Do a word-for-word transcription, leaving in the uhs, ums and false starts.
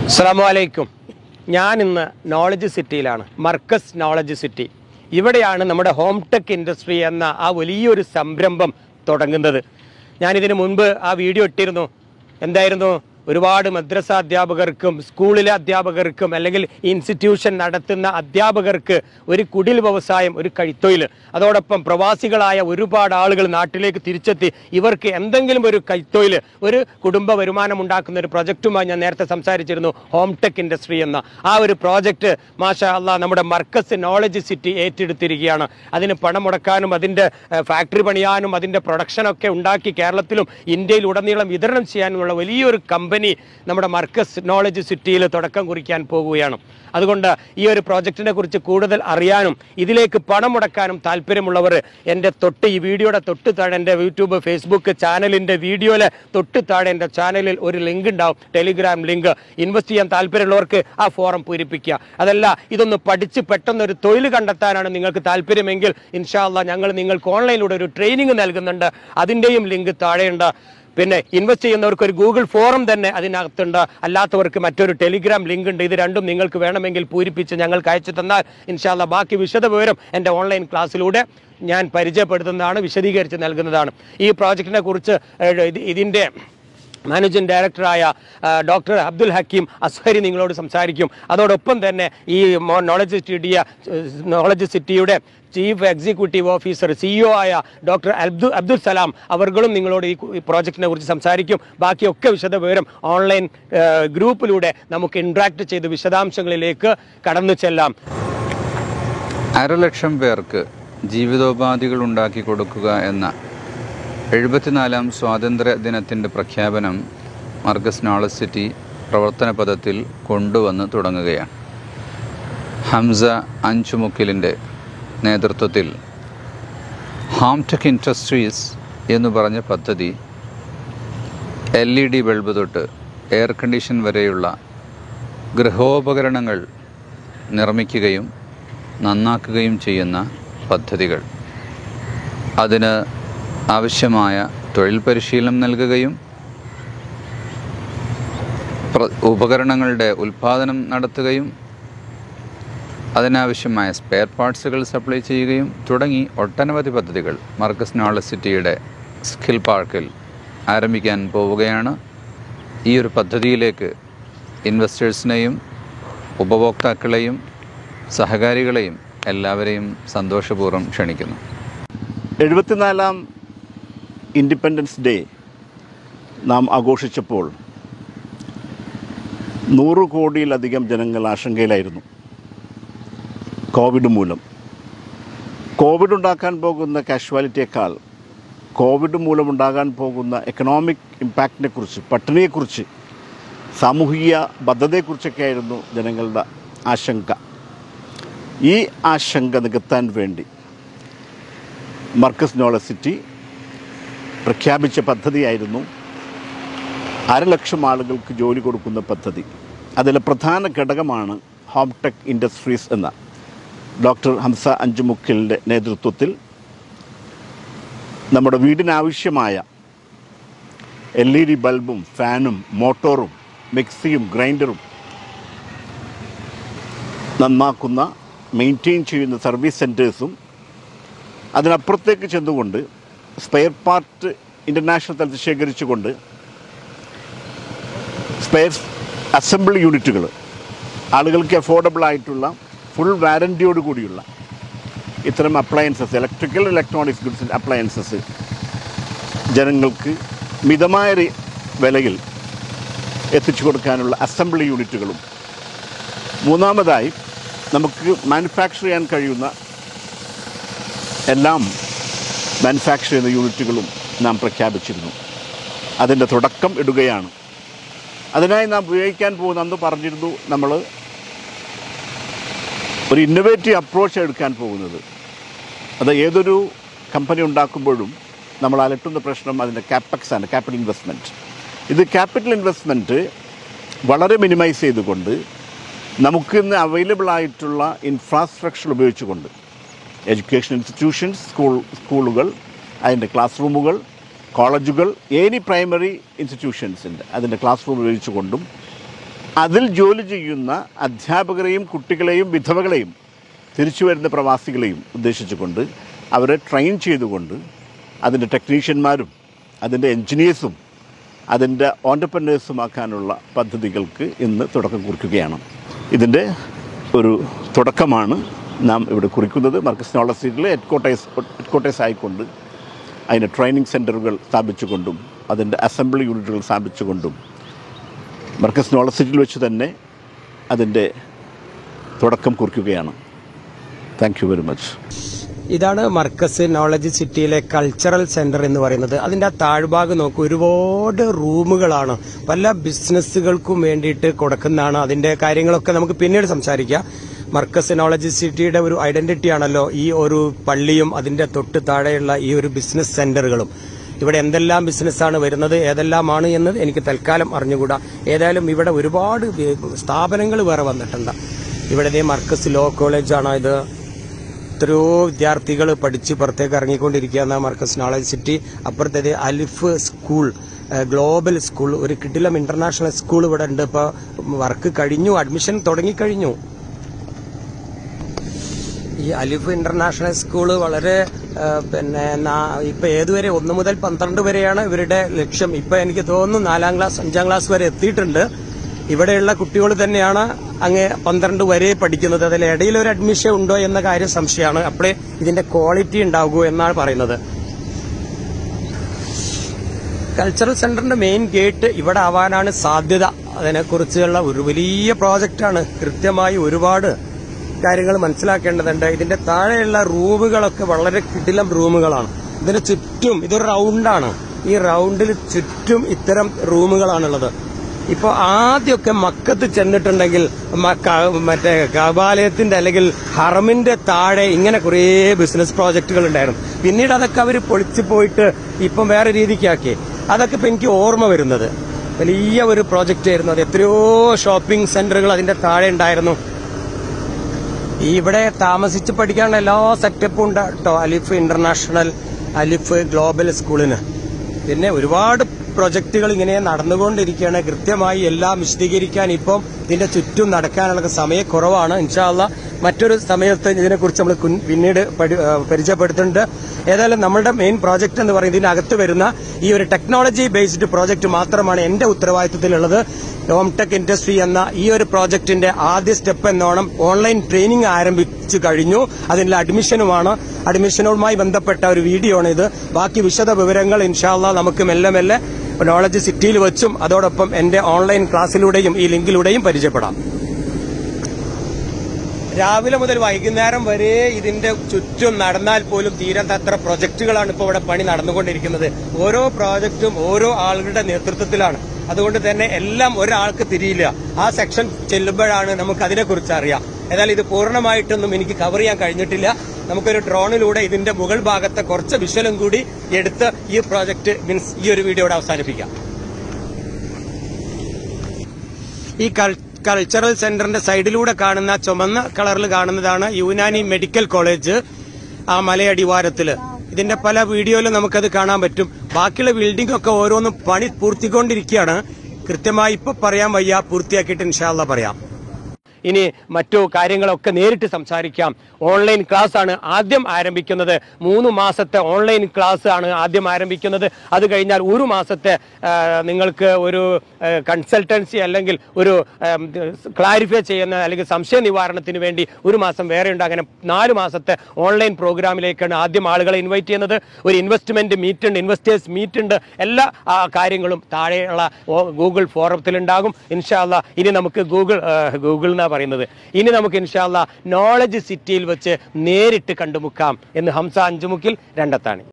അസ്സലാമു അലൈക്കും. ഞാൻ ഇന്ന് നോളജ് സിറ്റിയിലാണ്, മർക്കസ് നോളജ് സിറ്റി. ഇവിടെയാണ് നമ്മുടെ ഹോം ടെക് ഇൻഡസ്ട്രി എന്ന ആ വലിയൊരു സംരംഭം തുടങ്ങുന്നത്. ഞാനിതിന് മുൻപ് ആ വീഡിയോ ഇട്ടിരുന്നു. എന്തായിരുന്നു? ഒരുപാട് മദ്രസ അധ്യാപകർക്കും സ്കൂളിലെ അധ്യാപകർക്കും അല്ലെങ്കിൽ ഇൻസ്റ്റിറ്റ്യൂഷൻ നടത്തുന്ന അധ്യാപകർക്ക് ഒരു കുടിൽ വ്യവസായം, ഒരു കൈത്തൊഴിൽ, അതോടൊപ്പം പ്രവാസികളായ ഒരുപാട് ആളുകൾ നാട്ടിലേക്ക് തിരിച്ചെത്തി ഇവർക്ക് എന്തെങ്കിലും ഒരു കൈത്തൊഴിൽ, ഒരു കുടുംബ വരുമാനം ഉണ്ടാക്കുന്ന ഒരു പ്രൊജക്റ്റുമായി ഞാൻ നേരത്തെ സംസാരിച്ചിരുന്നു, ഹോം ടെക് ഇൻഡസ്ട്രി എന്ന ആ ഒരു പ്രോജക്റ്റ് മാഷാ അല്ലാ നമ്മുടെ മർക്കസ് നോളജ് സിറ്റി ഏറ്റെടുത്തിരിക്കുകയാണ്. അതിന് പണം മുടക്കാനും അതിൻ്റെ ഫാക്ടറി പണിയാനും അതിൻ്റെ പ്രൊഡക്ഷനൊക്കെ ഉണ്ടാക്കി കേരളത്തിലും ഇന്ത്യയിലുടനീളം വിതരണം ചെയ്യാനുമുള്ള വലിയൊരു കമ്പനി നമ്മുടെ മർക്കസ് നോളജ് സിറ്റിയിൽ തുടക്കം കുറിക്കാൻ പോകുകയാണ്. അതുകൊണ്ട് ഈ ഒരു പ്രോജക്റ്റിനെ കുറിച്ച് കൂടുതൽ അറിയാനും ഇതിലേക്ക് പണം മുടക്കാനും താല്പര്യമുള്ളവർ എൻ്റെ തൊട്ട് ഈ വീഡിയോയുടെ തൊട്ട് താഴെ എൻ്റെ യൂട്യൂബ് ഫേസ്ബുക്ക് ചാനലിൻ്റെ വീഡിയോയിലെ തൊട്ട് താഴെ എൻ്റെ ചാനലിൽ ഒരു ലിങ്ക് ഉണ്ടാവും, ടെലിഗ്രാം ലിങ്ക്. ഇൻവെസ്റ്റ് ചെയ്യാൻ താല്പര്യമുള്ളവർക്ക് ആ ഫോറം പൂരിപ്പിക്കുക. അതല്ല, ഇതൊന്ന് പഠിച്ച് പെട്ടെന്നൊരു തൊഴിൽ കണ്ടെത്താനാണ് നിങ്ങൾക്ക് താല്പര്യമെങ്കിൽ ഇൻഷാ അല്ലാ ഞങ്ങൾ നിങ്ങൾക്ക് ഓൺലൈനിലൂടെ ഒരു ട്രെയിനിങ് നൽകുന്നുണ്ട്. അതിൻ്റെയും ലിങ്ക് താഴെയുണ്ട്. പിന്നെ ഇൻവെസ്റ്റ് ചെയ്യുന്നവർക്ക് ഒരു ഗൂഗിൾ ഫോറം തന്നെ അതിനകത്തുണ്ട്. അല്ലാത്തവർക്ക് മറ്റൊരു ടെലിഗ്രാം ലിങ്ക് ഉണ്ട്. ഇത് രണ്ടും നിങ്ങൾക്ക് വേണമെങ്കിൽ പൂരിപ്പിച്ച് ഞങ്ങൾക്ക് അയച്ചു തന്നാൽ ഇൻഷാ അല്ലാ ബാക്കി വിശദ വിവരം എൻ്റെ ഓൺലൈൻ ക്ലാസ്സിലൂടെ ഞാൻ പരിചയപ്പെടുത്തുന്നതാണ്, വിശദീകരിച്ച് നൽകുന്നതാണ്. ഈ പ്രോജക്റ്റിനെ കുറിച്ച് ഇതിൻ്റെ മാനേജിംഗ് ഡയറക്ടറായ ഡോക്ടർ അബ്ദുൽ ഹക്കീം അസ്ഹരി നിങ്ങളോട് സംസാരിക്കും. അതോടൊപ്പം തന്നെ ഈ നോളജ് സിറ്റിയ നോളജ് സിറ്റിയുടെ ചീഫ് എക്സിക്യൂട്ടീവ് ഓഫീസർ സിഇഒ ആയ ഡോക്ടർ അബ്ദു അബ്ദുൽ സലാം അവർകളും നിങ്ങളോട് ഈ പ്രോജക്റ്റിനെ കുറിച്ച് സംസാരിക്കും. ബാക്കിയൊക്കെ വിശദ വിവരം ഓൺലൈൻ ഗ്രൂപ്പിലൂടെ നമുക്ക് ഇൻട്രാക്ട് ചെയ്ത് വിശദാംശങ്ങളിലേക്ക് കടന്നു ചെല്ലാം. അരലക്ഷം പേർക്ക് ജീവിതോപാധികൾ ഉണ്ടാക്കി കൊടുക്കുക എന്ന എഴുപത്തിനാലാം സ്വാതന്ത്ര്യ ദിനത്തിൻ്റെ പ്രഖ്യാപനം മർക്കസ് നോളജ് സിറ്റി പ്രവർത്തന പദത്തിൽ കൊണ്ടുവന്ന് തുടങ്ങുകയാണ്. ഹംസ അഞ്ചുമുക്കിലിൻ്റെ നേതൃത്വത്തിൽ ഹോം ടെക് ഇൻഡസ്ട്രീസ് എന്ന് പറഞ്ഞ പദ്ധതി എൽ ഇ ഡി ബൾബ് തൊട്ട് എയർ കണ്ടീഷൻ വരെയുള്ള ഗൃഹോപകരണങ്ങൾ നിർമ്മിക്കുകയും നന്നാക്കുകയും ചെയ്യുന്ന പദ്ധതികൾ, അതിന് ആവശ്യമായ തൊഴിൽ പരിശീലനം നൽകുകയും ഉപകരണങ്ങളുടെ ഉൽപ്പാദനം നടത്തുകയും അതിനാവശ്യമായ സ്പെയർ പാർട്സുകൾ സപ്ലൈ ചെയ്യുകയും തുടങ്ങി ഒട്ടനവധി പദ്ധതികൾ മർക്കസ് നോളജ് സിറ്റിയുടെ സ്കിൽ പാർക്കിൽ ആരംഭിക്കാൻ പോവുകയാണ്. ഈ ഒരു പദ്ധതിയിലേക്ക് ഇൻവെസ്റ്റേഴ്സിനെയും ഉപഭോക്താക്കളെയും സഹകാരികളെയും എല്ലാവരെയും സന്തോഷപൂർവ്വം ക്ഷണിക്കുന്നു. എഴുപത്തിനാലാം ഇൻഡിപെൻഡൻസ് ഡേ നാം ആഘോഷിച്ചപ്പോൾ നൂറ് കോടിയിലധികം ജനങ്ങൾ ആശങ്കയിലായിരുന്നു കോവിഡ് മൂലം. കോവിഡ് ഉണ്ടാക്കാൻ പോകുന്ന കാഷ്വാലിറ്റിയേക്കാൾ കോവിഡ് മൂലമുണ്ടാകാൻ പോകുന്ന എക്കണോമിക് ഇമ്പാക്റ്റിനെക്കുറിച്ച്, പട്ടിണിയെക്കുറിച്ച്, സാമൂഹിക ബദ്ധതയെക്കുറിച്ചൊക്കെയായിരുന്നു ജനങ്ങളുടെ ആശങ്ക. ഈ ആശങ്ക നികത്താൻ വേണ്ടി മർക്കസ് നോളജ് സിറ്റി പ്രഖ്യാപിച്ച പദ്ധതിയായിരുന്നു അരലക്ഷം ആളുകൾക്ക് ജോലി കൊടുക്കുന്ന പദ്ധതി. അതിലെ പ്രധാന ഘടകമാണ് ഹോം ടെക് ഇൻഡസ്ട്രീസ് എന്ന ഡോക്ടർ ഹംസ അഞ്ചുമുക്കിലിൻ്റെ നേതൃത്വത്തിൽ നമ്മുടെ വീടിനാവശ്യമായ എൽ ഇ ഡി ബൾബും ഫാനും മോട്ടോറും മിക്സിയും ഗ്രൈൻഡറും നന്നാക്കുന്ന, മെയിൻറ്റെയിൻ ചെയ്യുന്ന സർവീസ് സെൻറ്റേഴ്സും അതിനപ്പുറത്തേക്ക് ചെന്നുകൊണ്ട് സ്പെയർ പാർട്ട് ഇൻ്റർനാഷണൽ തലത്തിൽ ശേഖരിച്ചുകൊണ്ട് സ്പെയർ അസംബ്ലി യൂണിറ്റുകൾ, ആളുകൾക്ക് അഫോർഡബിൾ ആയിട്ടുള്ള ഫുൾ വാറൻറ്റിയോട് കൂടിയുള്ള ഇത്തരം appliances, electrical electronics goods appliances ജനങ്ങൾക്ക് മിതമായ വിലയിൽ എത്തിച്ചു കൊടുക്കാനുള്ള അസംബ്ലി യൂണിറ്റുകളും, മൂന്നാമതായി നമുക്ക് മാനുഫാക്ചർ ചെയ്യാൻ കഴിയുന്ന എല്ലാം മാനുഫാക്ചർ ചെയ്യുന്ന യൂണിറ്റുകളും നാം പ്രഖ്യാപിച്ചിരുന്നു. അതിൻ്റെ തുടക്കം ഇടുകയാണ്. അതിനായി നാം ഉപയോഗിക്കാൻ പോകുന്ന, അന്ന് പറഞ്ഞിരുന്നു, നമ്മൾ ഒരു ഇന്നൊവേറ്റീവ് അപ്രോച്ച് എടുക്കാൻ പോകുന്നത്. അത് ഏതൊരു കമ്പനി ഉണ്ടാക്കുമ്പോഴും നമ്മൾ അലട്ടുന്ന പ്രശ്നം അതിൻ്റെ കാപ്പക്സ് ആണ്, ക്യാപിറ്റൽ ഇൻവെസ്റ്റ്മെൻറ്റ്. ഇത് ക്യാപിറ്റൽ ഇൻവെസ്റ്റ്മെൻറ്റ് വളരെ മിനിമൈസ് ചെയ്തുകൊണ്ട് നമുക്കിന്ന് അവൈലബിൾ ആയിട്ടുള്ള ഇൻഫ്രാസ്ട്രക്ചർ ഉപയോഗിച്ചുകൊണ്ട് എഡ്യൂക്കേഷൻ ഇൻസ്റ്റിറ്റ്യൂഷൻസ്, സ്കൂൾ സ്കൂളുകൾ, അതിൻ്റെ ക്ലാസ് റൂമുകൾ, കോളേജുകൾ, ഏനി പ്രൈമറി ഇൻസ്റ്റിറ്റ്യൂഷൻസിൻ്റെ അതിൻ്റെ ക്ലാസ് റൂം ഉപയോഗിച്ചുകൊണ്ടും അതിൽ ജോലി ചെയ്യുന്ന അധ്യാപകരെയും കുട്ടികളെയും വിധവകളെയും തിരിച്ചു വരുന്ന പ്രവാസികളെയും ഉദ്ദേശിച്ചുകൊണ്ട് അവരെ ട്രെയിൻ ചെയ്തുകൊണ്ട് അതിൻ്റെ ടെക്നീഷ്യന്മാരും അതിൻ്റെ എൻജിനീയേഴ്സും അതിൻ്റെ ഓൻ്റർപ്രനേഴ്സുമാക്കാനുള്ള പദ്ധതികൾക്ക് ഇന്ന് തുടക്കം കുറിക്കുകയാണ്. ഇതിൻ്റെ ഒരു തുടക്കമാണ് നാം ഇവിടെ കുറിക്കുന്നത്. മർക്കസ് നോളജ് സിറ്റിയിലെ ഹെഡ് ക്വാർട്ടേഴ്സ് ഹെഡ് ക്വാർട്ടേഴ്സ് ആയിക്കൊണ്ട് അതിന് ട്രെയിനിങ് സെൻറ്ററുകൾ സ്ഥാപിച്ചുകൊണ്ടും അതിൻ്റെ അസംബ്ലി യൂണിറ്റുകൾ സ്ഥാപിച്ചുകൊണ്ടും മർക്കസ് നോളജ് സിറ്റിയിൽ വെച്ച് തന്നെ അതിൻ്റെ തുടക്കം കുറിക്കുകയാണ്. Thank you very much. ഇതാണ് മർക്കസ് നോളജ് സിറ്റിയിലെ കൾച്ചറൽ സെന്റർ എന്ന് പറയുന്നത്. അതിന്റെ ആ താഴ്ഭാഗം നോക്കൂ, ഒരുപാട് റൂമുകളാണ് പല ബിസിനസ്സുകൾക്കും വേണ്ടിയിട്ട് കൊടുക്കുന്നതാണ്. അതിന്റെ കാര്യങ്ങളൊക്കെ നമുക്ക് പിന്നീട് സംസാരിക്കാം. മർക്കസ് നോളജ് സിറ്റിയുടെ ഒരു ഐഡന്റിറ്റി ആണല്ലോ ഈ ഒരു പള്ളിയും അതിന്റെ തൊട്ട് താഴെയുള്ള ഈ ഒരു ബിസിനസ് സെന്ററുകളും. ഇവിടെ എന്തെല്ലാം ബിസിനസ്സാണ് വരുന്നത്, ഏതെല്ലാമാണ് എന്ന് എനിക്ക് തൽക്കാലം അറിഞ്ഞുകൂടാ. ഏതായാലും ഇവിടെ ഒരുപാട് സ്ഥാപനങ്ങൾ വേറെ വന്നിട്ടുണ്ട്. ഇവിടെ മർക്കസ് ലോ കോളേജാണ് ഇത്. എത്രയോ വിദ്യാർത്ഥികൾ പഠിച്ച് പുറത്തേക്ക് ഇറങ്ങിക്കൊണ്ടിരിക്കുകയാണ് മർക്കസ് നോളജ് സിറ്റി. അപ്പുറത്തേത് അലിഫ് സ്കൂൾ, ഗ്ലോബൽ സ്കൂൾ, ഒരു കിടിലം ഇന്റർനാഷണൽ സ്കൂൾ ഇവിടെ ഉണ്ട്. ഇപ്പോൾ വർക്ക് കഴിഞ്ഞു, അഡ്മിഷൻ തുടങ്ങിക്കഴിഞ്ഞു. ഈ അലിഫ് ഇന്റർനാഷണൽ സ്കൂള് വളരെ പിന്നെ ഇപ്പൊ ഏതുവരെ ഒന്ന് മുതൽ പന്ത്രണ്ട് വരെയാണ് ഇവരുടെ ലക്ഷ്യം. ഇപ്പൊ എനിക്ക് തോന്നുന്നു നാലാം ക്ലാസ് അഞ്ചാം ക്ലാസ് വരെ എത്തിയിട്ടുണ്ട്. ഇവിടെയുള്ള കുട്ടികൾ തന്നെയാണ് അങ്ങ് പന്ത്രണ്ട് വരെ പഠിക്കുന്നത്. അതിൽ ഇടയിൽ ഒരു അഡ്മിഷൻ ഉണ്ടോ എന്ന കാര്യം സംശയമാണ്. അപ്പോഴേ ഇതിന്റെ ക്വാളിറ്റി ഉണ്ടാകൂ എന്നാണ് പറയുന്നത്. കൾച്ചറൽ സെന്ററിന്റെ മെയിൻ ഗേറ്റ് ഇവിടെ ആവാനാണ് സാധ്യത. അതിനെക്കുറിച്ചുള്ള ഒരു വലിയ പ്രോജക്റ്റാണ്. കൃത്യമായി ഒരുപാട് കാര്യങ്ങൾ മനസ്സിലാക്കേണ്ടതുണ്ട്. ഇതിന്റെ താഴെയുള്ള റൂമുകളൊക്കെ വളരെ കിടിലം റൂമുകളാണ്. ഇതിന് ചുറ്റും ഇതൊരു റൗണ്ടാണ്. ഈ റൗണ്ടിൽ ചുറ്റും ഇത്തരം റൂമുകളാണുള്ളത്. ഇപ്പൊ ആദ്യമൊക്കെ മക്കത്ത് ചെന്നിട്ടുണ്ടെങ്കിൽ മറ്റേ കബാലയത്തിന്റെ അല്ലെങ്കിൽ ഹറമിന്റെ താഴെ ഇങ്ങനെ കുറേ ബിസിനസ് പ്രോജക്റ്റുകൾ ഉണ്ടായിരുന്നു. പിന്നീട് അതൊക്കെ അവർ പൊളിച്ചു പോയിട്ട് ഇപ്പം വേറെ രീതിക്കാക്കി. അതൊക്കെ ഇപ്പൊ എനിക്ക് ഓർമ്മ വരുന്നത് വലിയ ഒരു പ്രോജക്റ്റ് ആയിരുന്നു. അത് എത്രയോ ഷോപ്പിംഗ് സെന്ററുകൾ അതിന്റെ താഴെ ഉണ്ടായിരുന്നു. ഇവിടെ താമസിച്ച് പഠിക്കാനുള്ള എല്ലാ സെറ്റപ്പും ഉണ്ട് കേട്ടോ അലിഫ് ഇന്റർനാഷണൽ, അലിഫ് ഗ്ലോബൽ സ്കൂളിന്. പിന്നെ ഒരുപാട് പ്രൊജക്ടുകൾ ഇങ്ങനെ നടന്നുകൊണ്ടിരിക്കുകയാണ്. കൃത്യമായി എല്ലാം വിശദീകരിക്കാൻ ഇപ്പം ഇതിന്റെ ചുറ്റും നടക്കാനുള്ള സമയക്കുറവാണ്. ഇൻഷാ അല്ലാ മറ്റൊരു സമയത്ത് ഇതിനെക്കുറിച്ച് നമ്മൾ പിന്നീട് പരിചയപ്പെടുത്തുന്നുണ്ട്. ഏതായാലും നമ്മുടെ മെയിൻ പ്രോജക്റ്റ് എന്ന് പറയുന്നത് ഇതിനകത്ത് വരുന്ന ഈ ഒരു ടെക്നോളജി ബേസ്ഡ് പ്രോജക്റ്റ് മാത്രമാണ് എന്റെ ഉത്തരവാദിത്തത്തിലുള്ളത്. ഹോം ടെക് ഇൻഡസ്ട്രി എന്ന ഈ ഒരു പ്രോജക്റ്റിന്റെ ആദ്യ സ്റ്റെപ്പ് എന്നോണം ഓൺലൈൻ ട്രെയിനിങ് ആരംഭിച്ചു കഴിഞ്ഞു. അതിനുള്ള അഡ്മിഷനുമാണ്. അഡ്മിഷനുമായി ബന്ധപ്പെട്ട ഒരു വീഡിയോ ആണ് ഇത്. ബാക്കി വിശദ വിവരങ്ങൾ ഇൻഷാ അല്ലാ നമുക്ക് മെല്ലെ മെല്ലെ നോളജ് സിറ്റിയിൽ വെച്ചും അതോടൊപ്പം എന്റെ ഓൺലൈൻ ക്ലാസ്സിലൂടെയും ഈ ലിങ്കിലൂടെയും പരിചയപ്പെടാം. രാവിലെ മുതൽ വൈകുന്നേരം വരെ ഇതിന്റെ ചുറ്റും നടന്നാൽ പോലും തീരാത്തത്ര പ്രൊജക്ടുകളാണ് ഇപ്പോൾ ഇവിടെ പണി നടന്നുകൊണ്ടിരിക്കുന്നത്. ഓരോ പ്രോജക്റ്റും ഓരോ ആളുകളുടെ നേതൃത്വത്തിലാണ്. അതുകൊണ്ട് തന്നെ എല്ലാം ഒരാൾക്ക് തിരിയില്ല. ആ സെക്ഷൻ ചെല്ലുമ്പോഴാണ് നമുക്ക് അതിനെക്കുറിച്ച് അറിയാം. ഏതായാലും ഇത് പൂർണ്ണമായിട്ടൊന്നും എനിക്ക് കവർ ചെയ്യാൻ കഴിഞ്ഞിട്ടില്ല. നമുക്കൊരു ഡ്രോണിലൂടെ ഇതിന്റെ മുകൾ ഭാഗത്തെ കുറച്ച് വിഷ്വലും കൂടി എടുത്ത് ഈ പ്രോജക്റ്റ് മീൻസ് ഈ ഒരു വീഡിയോയുടെ അവസാനിപ്പിക്കാം. ഈ കൾച്ചറൽ സെന്ററിന്റെ സൈഡിലൂടെ കാണുന്ന ചുമന്ന കളറിൽ കാണുന്നതാണ് യുനാനി മെഡിക്കൽ കോളേജ്. ആ മലയടിവാരത്തില് ഇതിന്റെ പല വീഡിയോയിലും നമുക്കത് കാണാൻ പറ്റും. ബാക്കിയുള്ള ബിൽഡിംഗ് ഒക്കെ ഓരോന്നും പണി പൂർത്തിക്കൊണ്ടിരിക്കുകയാണ്. കൃത്യമായി ഇപ്പൊ പറയാൻ വയ്യ, പൂർത്തിയാക്കിയിട്ട് ഇൻഷാ അല്ലാ പറയാം. ഇനി മറ്റു കാര്യങ്ങളൊക്കെ നേരിട്ട് സംസാരിക്കാം. ഓൺലൈൻ ക്ലാസ് ആണ് ആദ്യം ആരംഭിക്കുന്നത്. മൂന്ന് മാസത്തെ ഓൺലൈൻ ക്ലാസ് ആണ് ആദ്യം ആരംഭിക്കുന്നത്. അത് കഴിഞ്ഞാൽ ഒരു മാസത്തെ നിങ്ങൾക്ക് ഒരു കൺസൾട്ടൻസി അല്ലെങ്കിൽ ഒരു ക്ലാരിഫൈ ചെയ്യുന്ന അല്ലെങ്കിൽ സംശയ നിവാരണത്തിന് വേണ്ടി ഒരു മാസം വേറെ ഉണ്ട്. അങ്ങനെ നാല് മാസത്തെ ഓൺലൈൻ പ്രോഗ്രാമിലേക്കാണ് ആദ്യം ആളുകളെ ഇൻവൈറ്റ് ചെയ്യുന്നത്. ഒരു ഇൻവെസ്റ്റ്മെന്റ് മീറ്റ് ഉണ്ട്, ഇൻവെസ്റ്റേഴ്സ് മീറ്റ് ഉണ്ട്. എല്ലാ കാര്യങ്ങളും താഴെയുള്ള ഗൂഗിൾ ഫോറത്തിലുണ്ടാകും ഇൻഷാ അല്ലാ. ഇനി നമുക്ക് ഗൂഗിൾ ഗൂഗിൾ എന്നാ പറയുന്നത്. ഇനി നമുക്ക് ഇൻഷാ അല്ലാ നോളജ് സിറ്റിയിൽ വെച്ച് നേരിട്ട് കണ്ടുമുക്കാം എന്ന് ഹംസ അഞ്ചുമുക്കിൽ രണ്ടത്താണി.